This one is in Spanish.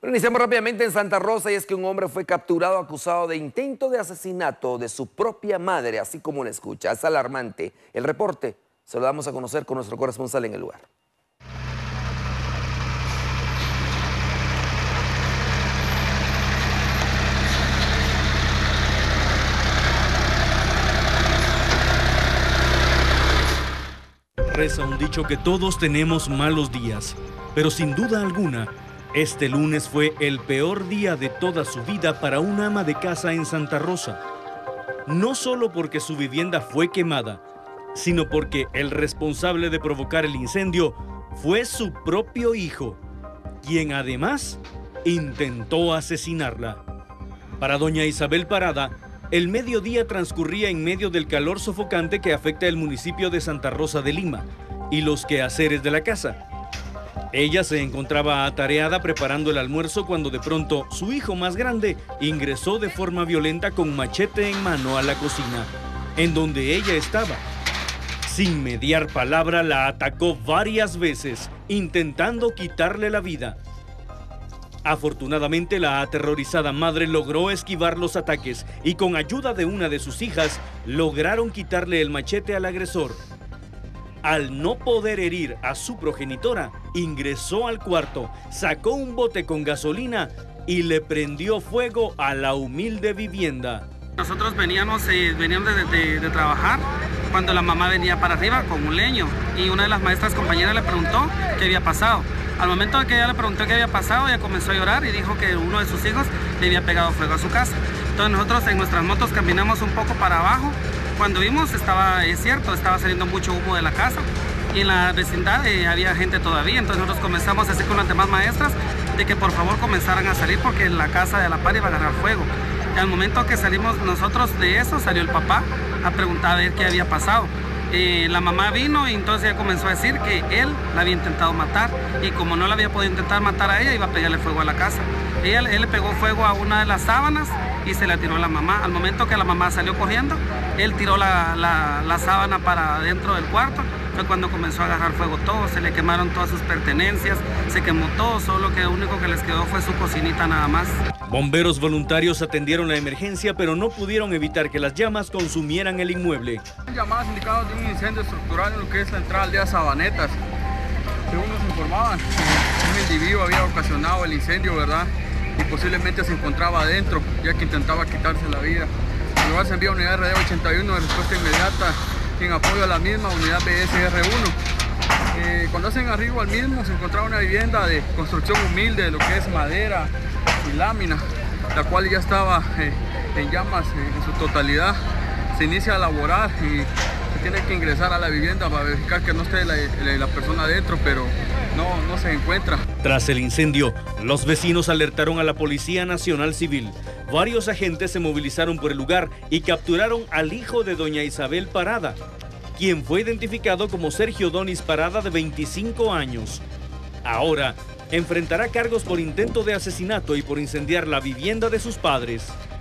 Bueno, iniciamos rápidamente en Santa Rosa y es que un hombre fue capturado acusado de intento de asesinato de su propia madre, así como lo escucha. Es alarmante. El reporte se lo damos a conocer con nuestro corresponsal en el lugar. Reza un dicho que todos tenemos malos días, pero sin duda alguna, este lunes fue el peor día de toda su vida para una ama de casa en Santa Rosa. No solo porque su vivienda fue quemada, sino porque el responsable de provocar el incendio fue su propio hijo, quien además intentó asesinarla. Para doña Isabel Parada, el mediodía transcurría en medio del calor sofocante que afecta el municipio de Santa Rosa de Lima y los quehaceres de la casa. Ella se encontraba atareada preparando el almuerzo cuando de pronto su hijo más grande ingresó de forma violenta con machete en mano a la cocina, en donde ella estaba. Sin mediar palabra la atacó varias veces, intentando quitarle la vida. Afortunadamente, la aterrorizada madre logró esquivar los ataques y con ayuda de una de sus hijas, lograron quitarle el machete al agresor. Al no poder herir a su progenitora, ingresó al cuarto, sacó un bote con gasolina y le prendió fuego a la humilde vivienda. Nosotros veníamos de trabajar cuando la mamá venía para arriba con un leño y una de las maestras compañeras le preguntó qué había pasado. Al momento de que ella le preguntó qué había pasado, ella comenzó a llorar y dijo que uno de sus hijos le había pegado fuego a su casa. Entonces nosotros en nuestras motos caminamos un poco para abajo. Cuando vimos, estaba saliendo mucho humo de la casa y en la vecindad había gente todavía. Entonces nosotros comenzamos a decir con las demás maestras de que por favor comenzaran a salir porque la casa de la par iba a agarrar fuego. Y al momento que salimos nosotros de eso, salió el papá a preguntar a ver qué había pasado. La mamá vino y entonces ella comenzó a decir que él la había intentado matar y como no la había podido intentar matar a ella, iba a pegarle fuego a la casa. Él le pegó fuego a una de las sábanas y se la tiró a la mamá. Al momento que la mamá salió corriendo, él tiró la sábana para dentro del cuarto. Fue cuando comenzó a agarrar fuego todo, se le quemaron todas sus pertenencias, se quemó todo, solo que lo único que les quedó fue su cocinita nada más. Bomberos voluntarios atendieron la emergencia, pero no pudieron evitar que las llamas consumieran el inmueble. Llamadas indicadas de un incendio estructural en lo que es la entrada aldea Sabanetas. Según nos informaban, un individuo había ocasionado el incendio, ¿verdad? Y posiblemente se encontraba adentro, ya que intentaba quitarse la vida. Al lugar se envía unidad RD81 de respuesta inmediata en apoyo a la misma unidad BSR1. Cuando hacen arribo al mismo se encontraba una vivienda de construcción humilde, de lo que es madera y lámina, la cual ya estaba en llamas en su totalidad. Se inicia a laborar y se tiene que ingresar a la vivienda para verificar que no esté la persona adentro, pero no se encuentra. Tras el incendio, los vecinos alertaron a la Policía Nacional Civil. Varios agentes se movilizaron por el lugar y capturaron al hijo de doña Isabel Parada, quien fue identificado como Sergio Donis Parada, de 25 años. Ahora enfrentará cargos por intento de asesinato y por incendiar la vivienda de sus padres.